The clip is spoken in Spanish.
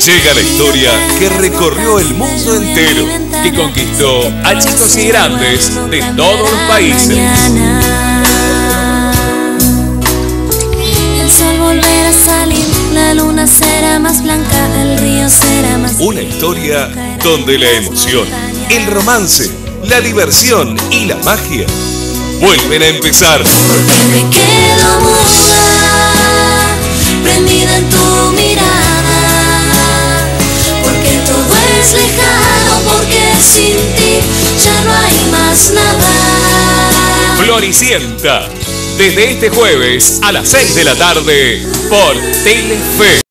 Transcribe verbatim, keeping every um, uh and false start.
Llega la historia que recorrió el mundo entero, que conquistó a chicos y grandes de todos los países. El sol volverá a salir, la luna será más blanca, el río será más... Una historia donde la emoción, el romance, la diversión y la magia vuelven a empezar. Porque me quedo muda, prendida en tu mirada, porque todo es lejano, porque sin ti ya no hay más nada. Floricienta, desde este jueves a las seis de la tarde por Telefe.